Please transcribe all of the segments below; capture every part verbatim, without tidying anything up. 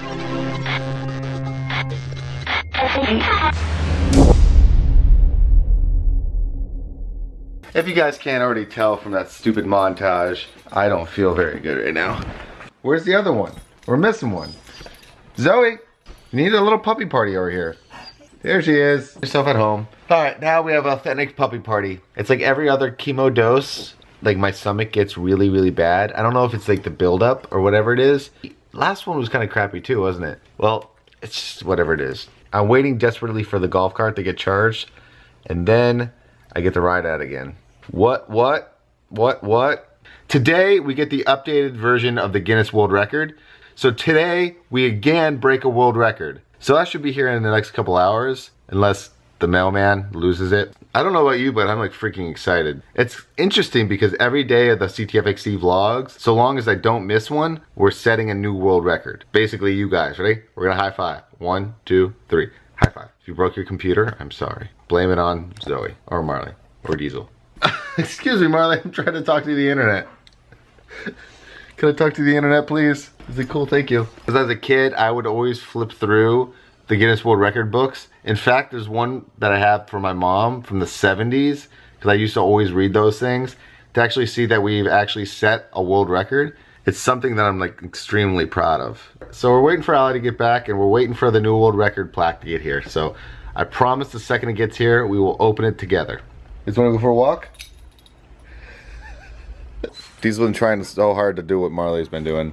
If you guys can't already tell from that stupid montage, I don't feel very good right now. Where's the other one? We're missing one. Zoe, you need a little puppy party over here. There she is. Yourself at home. All right, now we have authentic puppy party. It's like every other chemo dose. Like my stomach gets really, really bad. I don't know if it's like the buildup or whatever it is. Last one was kind of crappy too, wasn't it? Well, it's just whatever it is. I'm waiting desperately for the golf cart to get charged, and then I get to ride out again. What, what, what, what? Today, we get the updated version of the Guinness World Record. So today, we again break a world record. So that should be here in the next couple hours, unless the mailman loses it. I don't know about you, but I'm like freaking excited. It's interesting because every day of the C T F X C vlogs, so long as I don't miss one, we're setting a new world record. Basically, you guys, ready? We're gonna high five. One, two, three. High five. If you broke your computer, I'm sorry. Blame it on Zoe, or Marley, or Diesel. Excuse me, Marley, I'm trying to talk to the internet. Can I talk to the internet, please? Is it cool? Thank you. Because as a kid, I would always flip through the Guinness World Record books. In fact, there's one that I have for my mom from the seventies, because I used to always read those things, to actually see that we've actually set a world record. It's something that I'm like extremely proud of. So we're waiting for Ali to get back, and we're waiting for the new world record plaque to get here. So I promise the second it gets here, we will open it together. You just want to go for a walk? He's been trying so hard to do what Marley's been doing.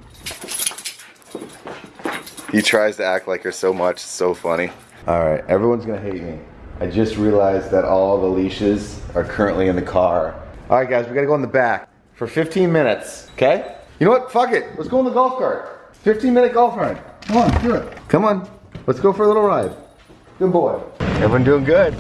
He tries to act like her so much, it's so funny. Alright, everyone's gonna hate me. I just realized that all the leashes are currently in the car. Alright guys, we gotta go in the back for fifteen minutes, okay? You know what, fuck it, let's go in the golf cart. fifteen minute golf ride. Come on, do it. Come on, let's go for a little ride. Good boy. Everyone doing good.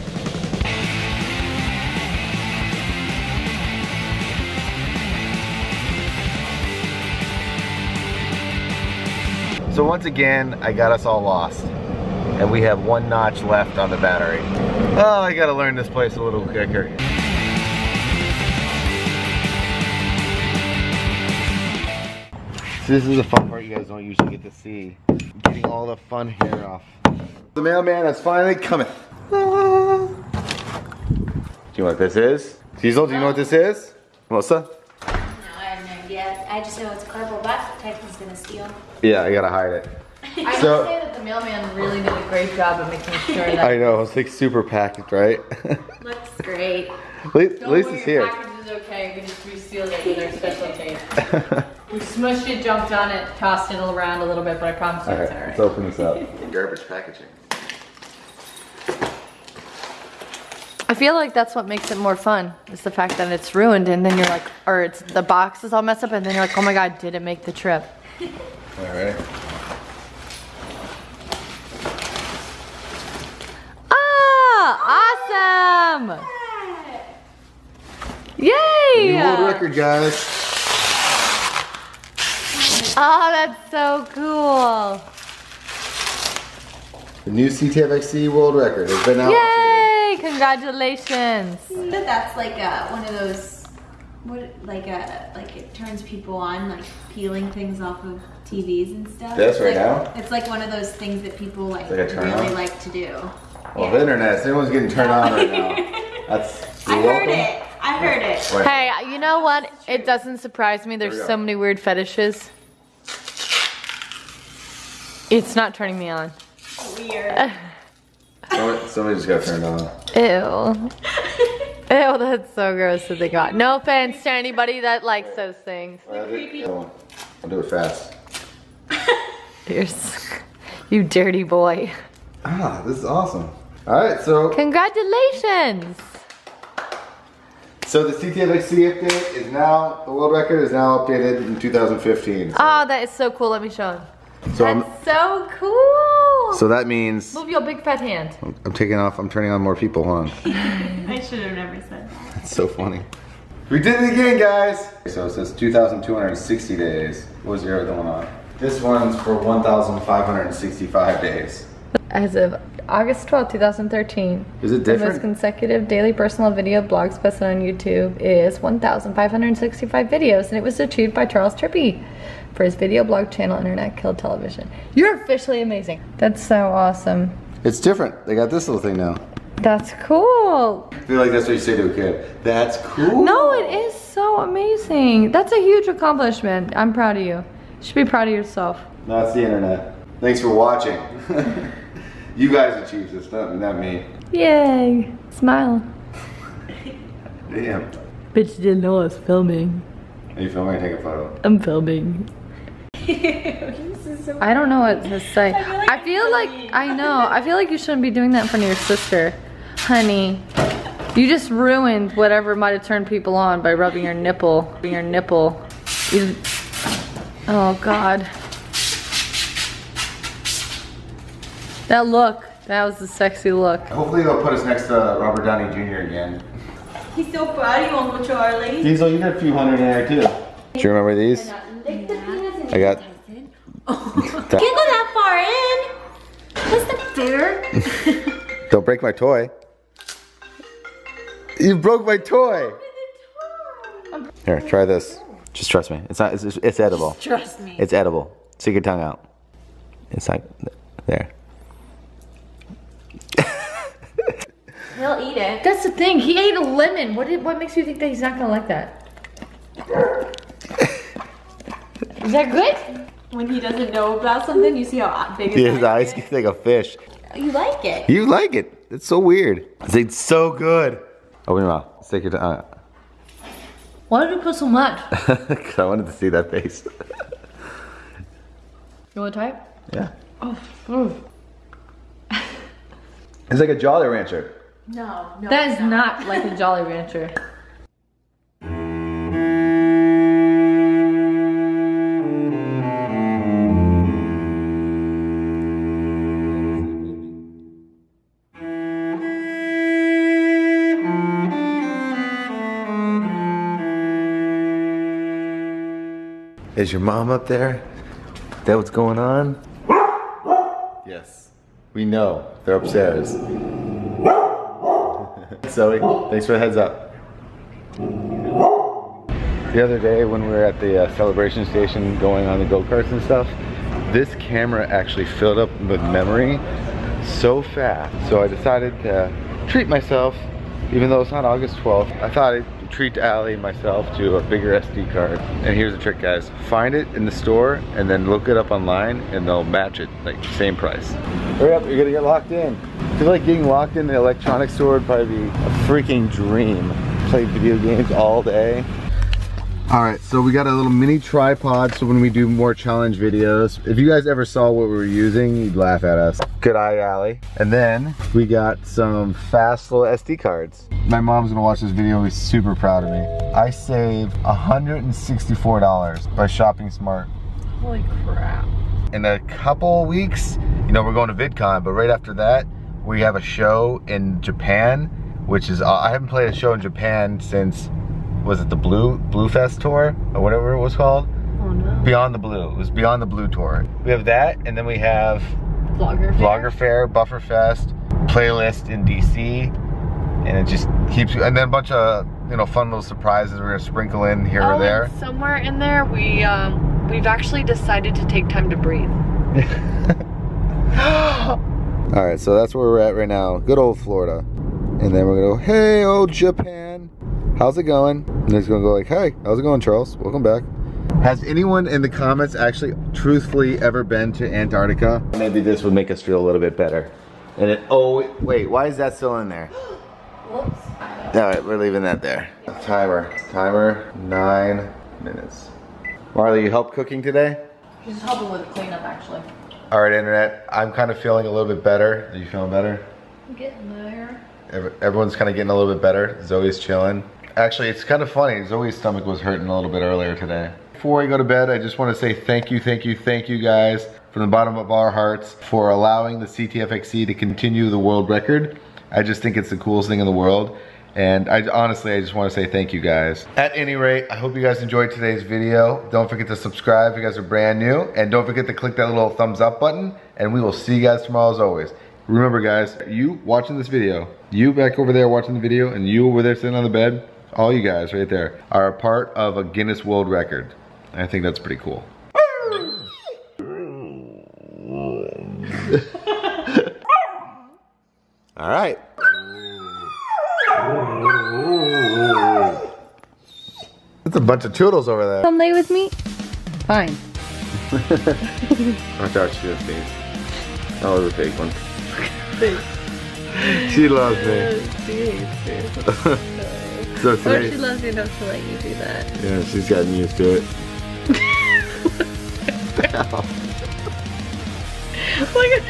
So once again, I got us all lost. And we have one notch left on the battery. Oh, I gotta learn this place a little quicker. So this is the fun part you guys don't usually get to see. Getting all the fun hair off. The mailman has finally coming. Do you know what this is? Diesel, do you know what this is? Melissa? I just know it's a cardboard box that Tyson's gonna steal. Yeah, I gotta hide it. I so, would say that the mailman really did a great job of making sure that. I know, it's like super packed, right? Looks great. At least it's here. The package is okay, we just resealed it with our special tape. We smushed it, jumped on it, tossed it around a little bit, but I promise you All it's right, alright. let's open this up. Garbage packaging. I feel like that's what makes it more fun, is the fact that it's ruined and then you're like, or it's the box is all messed up and then you're like, oh my god, did it make the trip? Alright. Ah, awesome! Yay! New world record, guys. Oh, that's so cool. The new C T F X C world record has been out. Yay! Congratulations. But that's like a, one of those, what, like a, like it turns people on, like peeling things off of T Vs and stuff. This it's right like, now? It's like one of those things that people like, like a turn really on? like to do. Well, yeah. the internet, everyone's getting turned on right now. That's, I you're heard welcome. it. I heard it. Right. Hey, you know what? It doesn't surprise me. There's There we so go. many weird fetishes. It's not turning me on. Weird. Somebody, somebody just got turned on. Ew. Ew, that's so gross to think about. No offense to anybody that likes those things. I'll do, I'll do it fast. You're s- you dirty boy. Ah, this is awesome. Alright, so Congratulations! so the C T F X C update is now, the world record is now updated in two thousand fifteen. So, Oh, that is so cool. Let me show him. so, I'm, That's so cool! so that means Move your big fat hand. I'm taking off, I'm turning on more people, hold on. I should have never said that. It's so funny. We did it again, guys! So it says two thousand two hundred sixty days. What was your other one on? This one's for one thousand five hundred sixty-five days. As of August twelfth, two thousand thirteen. Is it The most different? consecutive daily personal video blogs posted on YouTube is one thousand five hundred sixty-five videos, and it was achieved by Charles Trippy. for his video blog channel, Internet Killed Television. You're officially amazing. That's so awesome. It's different. They got this little thing now. That's cool. I feel like that's what you say to a kid. That's cool. No, it is so amazing. That's a huge accomplishment. I'm proud of you. You should be proud of yourself. No, it's the internet. Thanks for watching. You guys achieved this, not, not me. Yay. Smile. Damn. Bitch didn't know I was filming. Are you filming or taking a photo? I'm filming. I don't know what to say. I feel like, I, feel like I know. I feel like you shouldn't be doing that in front of your sister. Honey, you just ruined whatever might have turned people on by rubbing your nipple. Rubbing your nipple. You, oh God. That look. That was a sexy look. Hopefully they'll put us next to Robert Downey Junior again. He's so proud of you, Uncle Charlie. Diesel, you got a few hundred in there too. Do you remember these? I got. Can't go that far in. That's not fair. Don't break my toy. You broke my toy. Here, try this. Just trust me. It's not. It's, it's edible. Just trust me. It's edible. Stick your tongue out. It's like there. He'll eat it. That's the thing. He ate a lemon. What did, What makes you think that he's not gonna like that? Is that good? When he doesn't know about something, you see how big his, His eyes get like a fish. You like it. You like it. It's so weird. It's so good. Open your mouth. Stick your tongue out. Why did you put so much? Because I wanted to see that face. You want to try it? Yeah. Oh, mm. It's like a Jolly Rancher. No, no. That is not like a Jolly Rancher. Is your mom up there? Is that what's going on? Yes. We know. They're upstairs. Zoe, thanks for the heads up. The other day when we were at the uh, celebration station going on the go-karts and stuff, this camera actually filled up with memory so fast. So I decided to treat myself, even though it's not August twelfth. I thought I'd treat Allie and myself to a bigger S D card. And here's the trick, guys. Find it in the store and then look it up online and they'll match it, like same price. Hurry up, you're gonna get locked in. I feel like getting locked in the electronics store would probably be a freaking dream. Play video games all day. All right, so we got a little mini tripod so when we do more challenge videos, if you guys ever saw what we were using, you'd laugh at us. Good eye, Allie. And then we got some fast little S D cards. My mom's gonna watch this video and be super proud of me. I saved one hundred sixty-four dollars by shopping smart. Holy crap. In a couple weeks, you know, we're going to VidCon, but right after that, we have a show in Japan, which is, uh, I haven't played a show in Japan since, was it the Blue Blue Fest tour or whatever it was called? Oh no. Beyond the Blue. It was Beyond the Blue tour. We have that, and then we have Vlogger Fair. Vlogger Fair, Buffer Fest, playlist in D C, and it just keeps, and then a bunch of, you know, fun little surprises we're gonna sprinkle in here oh, or there. And somewhere in there, we um, we've actually decided to take time to breathe. All right, so that's where we're at right now. Good old Florida, and then we're gonna go, hey, old Japan. How's it going? And it's gonna go like, hey, how's it going, Charles? Welcome back. Has anyone in the comments actually truthfully ever been to Antarctica? Maybe this would make us feel a little bit better. And it, oh, wait, why is that still in there? Whoops. All right, we're leaving that there. Timer, timer, nine minutes. Marley, you help cooking today? She's helping with the cleanup, actually. All right, internet, I'm kind of feeling a little bit better. Are you feeling better? I'm getting there. Everyone's kind of getting a little bit better. Zoe's chilling. Actually, it's kind of funny. Zoe's stomach was hurting a little bit earlier today. Before I go to bed, I just want to say thank you, thank you, thank you guys from the bottom of our hearts for allowing the C T F X C to continue the world record. I just think it's the coolest thing in the world. And I honestly, I just want to say thank you guys. At any rate, I hope you guys enjoyed today's video. Don't forget to subscribe if you guys are brand new. And don't forget to click that little thumbs up button. And we will see you guys tomorrow as always. Remember guys, you watching this video, you back over there watching the video, and you over there sitting on the bed, all you guys right there are a part of a Guinness World Record. I think that's pretty cool. All right. It's a bunch of toodles over there. Come lay with me? Fine. I thought she was me. That was a fake one. She loves me. She hates me. So Or today, she loves you enough to let you do that. yeah, she's gotten used to it. Look at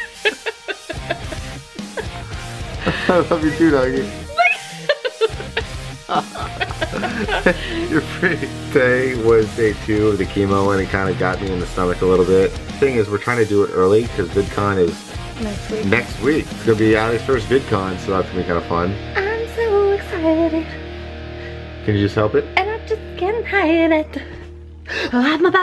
I love you too, doggy. You're pretty. Today was day two of the chemo and it kind of got me in the stomach a little bit. Thing is, we're trying to do it early because VidCon is next week. next week. It's gonna be Allie's first VidCon, so that's gonna be kind of fun. I'm so excited. Can you just help it? And I'm just getting tired. I'm about